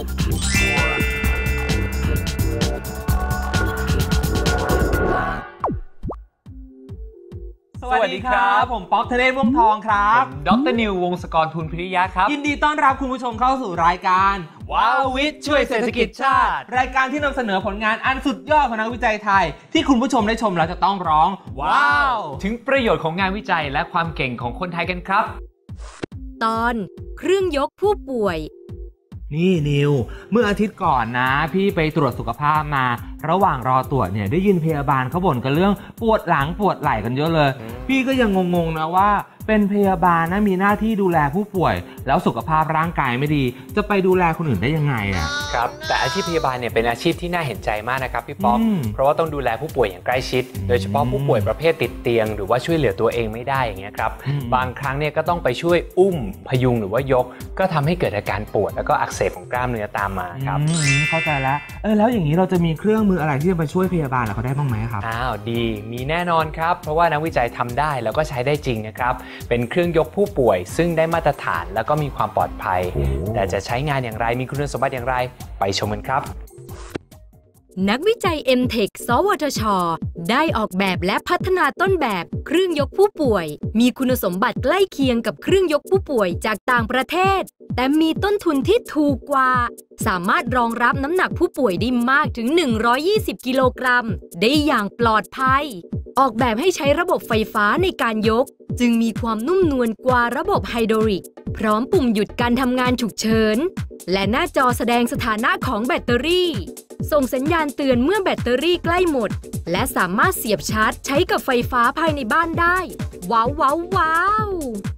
สวัสดีครับผมป๊อกทะเลวงทองครับดร.นิววงศกรทุนพิริยะครับยินดีต้อนรับคุณผู้ชมเข้าสู่รายการว้าววิทย์ช่วยเศรษฐกิจชาติรายการที่นำเสนอผลงานอันสุดยอดของนักวิจัยไทยที่คุณผู้ชมได้ชมแล้วจะต้องร้องว้าวถึงประโยชน์ของงานวิจัยและความเก่งของคนไทยกันครับตอนเครื่องยกผู้ป่วยนี่นิวเมื่ออาทิตย์ก่อนนะพี่ไปตรวจสุขภาพมาระหว่างรอตรวจเนี่ยได้ยินพยาบาลเขาบ่นกันเรื่องปวดหลังปวดไหล่กันเยอะเลยพี่ก็ยังงงๆนะว่าเป็นพยาบาลนะมีหน้าที่ดูแลผู้ป่วยแล้วสุขภาพร่างกายไม่ดีจะไปดูแลคนอื่นได้ยังไงอ่ะครับแต่อาชีพพยาบาลเนี่ยเป็นอาชีพที่น่าเห็นใจมากนะครับพี่ป๊อกเพราะว่าต้องดูแลผู้ป่วยอย่างใกล้ชิดโดยเฉพาะผู้ป่วยประเภทติดเตียงหรือว่าช่วยเหลือตัวเองไม่ได้อย่างเงี้ยครับบางครั้งเนี่ยก็ต้องไปช่วยอุ้มพยุงหรือว่ายกก็ทำให้เกิดอาการปวดแล้วก็อักเสบของกล้ามเนื้อตามมาครับเข้าใจแล้วแล้วอย่างนี้เราจะมีเครื่องมืออะไรที่จะไปช่วยพยาบาลเขาได้บ้างไหมครับดีมีแน่นอนครับเพราะว่านักวิจัยทำได้แล้วก็ใช้ได้จริงนะครับเป็นเครื่องยกผู้ป่วยซึ่งได้มาตรฐานแล้วก็มีความปลอดภัยแต่จะใช้งานอย่างไรมีคุณสมบัติอย่างไรไปชมกันครับนักวิจัย M-Tech สวทช.ได้ออกแบบและพัฒนาต้นแบบเครื่องยกผู้ป่วยมีคุณสมบัติใกล้เคียงกับเครื่องยกผู้ป่วยจากต่างประเทศแต่มีต้นทุนที่ถูกกว่าสามารถรองรับน้ำหนักผู้ป่วยได้มากถึง120กิโลกรัมได้อย่างปลอดภัยออกแบบให้ใช้ระบบไฟฟ้าในการยกจึงมีความนุ่มนวลกว่าระบบไฮดรอลิกพร้อมปุ่มหยุดการทำงานฉุกเฉินและหน้าจอแสดงสถานะของแบตเตอรี่ส่งสัญญาณเตือนเมื่อแบตเตอรี่ใกล้หมดและสามารถเสียบชาร์จใช้กับไฟฟ้าภายในบ้านได้ว้าวว้าวว้าว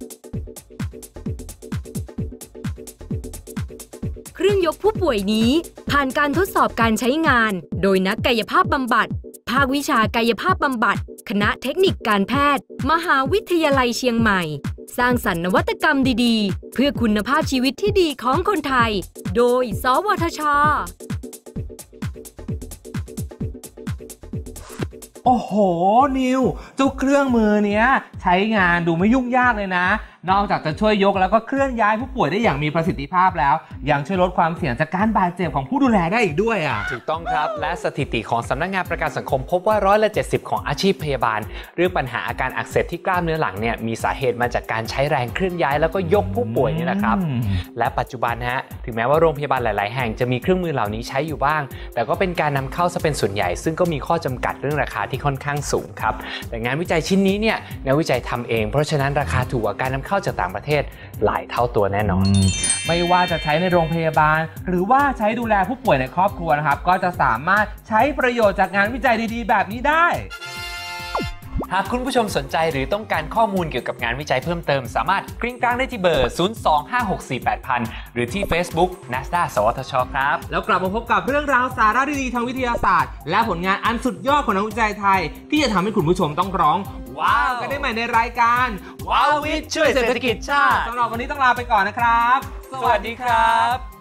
เครื่องยกผู้ป่วยนี้ผ่านการทดสอบการใช้งานโดยนักกายภาพบำบัดภาควิชากายภาพบำบัดคณะเทคนิคการแพทย์มหาวิทยาลัยเชียงใหม่สร้างสรรค์นวัตกรรมดีๆเพื่อคุณภาพชีวิตที่ดีของคนไทยโดยสวทช. โอ้โหนิวเจ้าเครื่องมือเนี้ยใช้งานดูไม่ยุ่งยากเลยนะนอกจากจะช่วยยกแล้วก็เคลื่อนย้ายผู้ป่วยได้อย่างมีประสิทธิภาพแล้วยังช่วยลดความเสี่ยงจากการบาดเจ็บของผู้ดูแลได้อีกด้วยถูกต้องครับและสถิติของสำนักงานประกันสังคมพบว่า170%ของอาชีพพยาบาลเรื่องปัญหาอาการอักเสบที่กล้ามเนื้อหลังเนี่ยมีสาเหตุมาจากการใช้แรงเคลื่อนย้ายแล้วก็ยกผู้ป่วยนี่แหละครับและปัจจุบันถึงแม้ว่าโรงพยาบาลหลายๆแห่งจะมีเครื่องมือเหล่านี้ใช้อยู่บ้างแต่ก็เป็นการนำเข้าซะเป็นส่วนใหญ่ซึ่งก็มีข้อจำกัดเรื่องราคาที่ค่อนข้างสูงครับแต่งานวิจัยชิ้นนี้เนี่ยนักวิจัยทำเองเพราะฉะนั้นราคาถูกกว่าการนำเข้าจากต่างประเทศหลายเท่าตัวแน่นอนไม่ว่าจะใช้ในโรงพยาบาลหรือว่าใช้ดูแลผู้ป่วยในครอบครัวนะครับก็จะสามารถใช้ประโยชน์จากงานวิจัยดีๆแบบนี้ได้หากคุณผู้ชมสนใจหรือต้องการข้อมูลเกี่ยวกับงานวิจัยเพิ่มเติมสามารถกริ้งกลางได้ที่เบอร์ 025648000 หรือที่ Facebook NASDA สวทช.ครับแล้วกลับมาพบกับเรื่องราวสาระดีๆทางวิทยาศาสตร์และผลงานอันสุดยอดของนักวิจัยไทยที่จะทำให้คุณผู้ชมต้องร้องว้าวกันได้ใหม่ในรายการว้าววิทย์ช่วยเศรษฐกิจชาติสำหรับวันนี้ต้องลาไปก่อนนะครับสวัสดีครับ